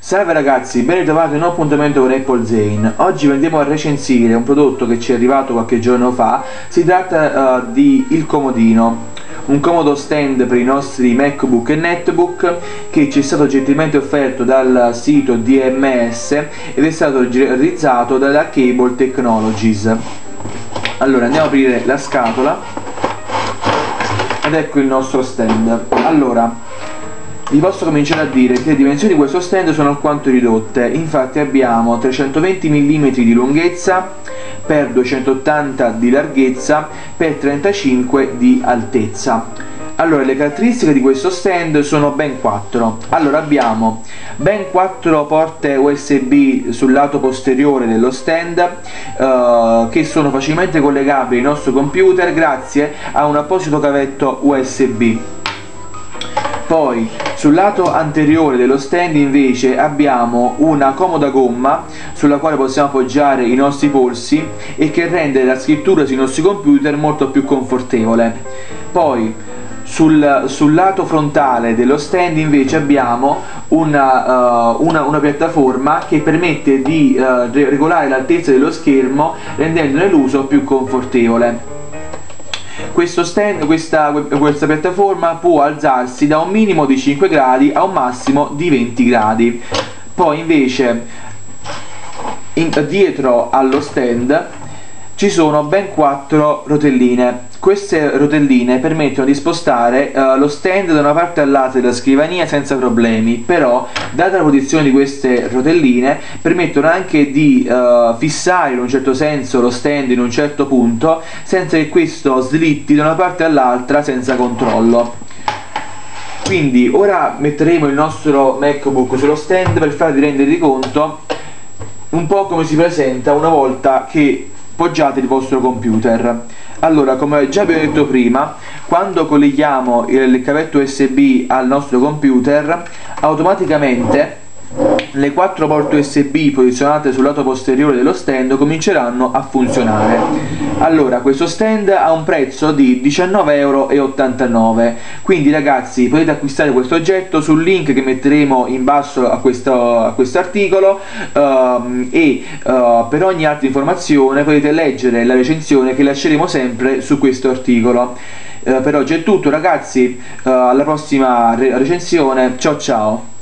Salve ragazzi, ben ritrovati in un nuovo appuntamento con Apple Zane. Oggi andiamo a recensire un prodotto che ci è arrivato qualche giorno fa. Si tratta di il comodino, un comodo stand per i nostri MacBook e Netbook che ci è stato gentilmente offerto dal sito DMS ed è stato realizzato dalla Cable Technologies. Allora andiamo ad aprire la scatola ed ecco il nostro stand. Allora, vi posso cominciare a dire che le dimensioni di questo stand sono alquanto ridotte. Infatti abbiamo 320 mm di lunghezza per 280 di larghezza per 35 di altezza. Allora, le caratteristiche di questo stand sono ben 4. Allora, abbiamo ben 4 porte USB sul lato posteriore dello stand che sono facilmente collegabili al nostro computer grazie a un apposito cavetto USB. Poi sul lato anteriore dello stand invece abbiamo una comoda gomma sulla quale possiamo appoggiare i nostri polsi e che rende la scrittura sui nostri computer molto più confortevole. Poi sul lato frontale dello stand invece abbiamo una piattaforma che permette di regolare l'altezza dello schermo rendendone l'uso più confortevole. Questa piattaforma può alzarsi da un minimo di 5 gradi a un massimo di 20 gradi. Poi invece dietro allo stand ci sono ben 4 rotelline. Queste rotelline permettono di spostare lo stand da una parte all'altra della scrivania senza problemi, però data la posizione di queste rotelline permettono anche di fissare in un certo senso lo stand in un certo punto senza che questo slitti da una parte all'altra senza controllo. Quindi ora metteremo il nostro MacBook sullo stand per farvi rendere conto un po' come si presenta una volta che poggiate il vostro computer. Allora, come già vi ho detto prima, quando colleghiamo il cavetto USB al nostro computer, automaticamente le 4 porte USB posizionate sul lato posteriore dello stand cominceranno a funzionare. Allora, questo stand ha un prezzo di 19,89 €, quindi ragazzi potete acquistare questo oggetto sul link che metteremo in basso a questo articolo per ogni altra informazione potete leggere la recensione che lasceremo sempre su questo articolo. Per oggi è tutto ragazzi, alla prossima recensione, ciao ciao!